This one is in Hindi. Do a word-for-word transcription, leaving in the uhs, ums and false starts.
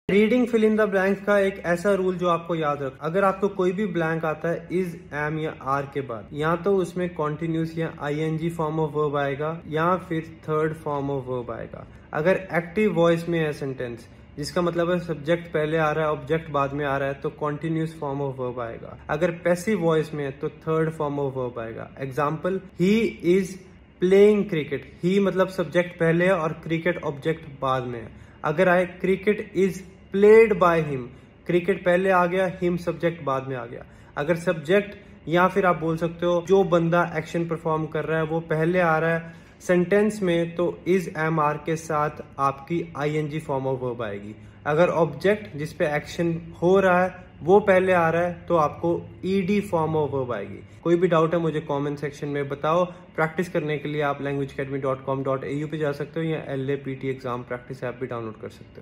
Reading fill in the blank का एक ऐसा रूल जो आपको याद रख, अगर आपको कोई भी ब्लैंक आता है इज, एम या आर के बाद, या तो उसमें कॉन्टिन्यूस या आईएनजी फॉर्म ऑफ वर्ब आएगा या फिर थर्ड फॉर्म ऑफ वर्ब आएगा। अगर एक्टिव वॉइस में है सेंटेंस जिसका मतलब है सब्जेक्ट पहले आ रहा है ऑब्जेक्ट बाद में आ रहा है तो कॉन्टिन्यूस फॉर्म ऑफ वर्ब आएगा। अगर पैसिव वॉइस में है तो थर्ड फॉर्म ऑफ वर्ब आएगा। Example, he is playing cricket. He मतलब सब्जेक्ट पहले है और क्रिकेट ऑब्जेक्ट बाद में है। अगर आए cricket is played by him, cricket पहले आ गया, हिम सब्जेक्ट बाद में आ गया। अगर सब्जेक्ट या फिर आप बोल सकते हो जो बंदा एक्शन परफॉर्म कर रहा है वो पहले आ रहा है सेंटेंस में तो इज एम आर के साथ आपकी आईएनजी फॉर्म ऑफ वर्ब आएगी। अगर ऑब्जेक्ट जिस पे एक्शन हो रहा है वो पहले आ रहा है तो आपको ईडी फॉर्म ऑफ वर्ब आएगी। कोई भी डाउट है मुझे कमेंट सेक्शन में बताओ। प्रैक्टिस करने के लिए आप language academy dot com dot A U पे जा सकते हो या L A P T exam practice app भी डाउनलोड कर सकते हो।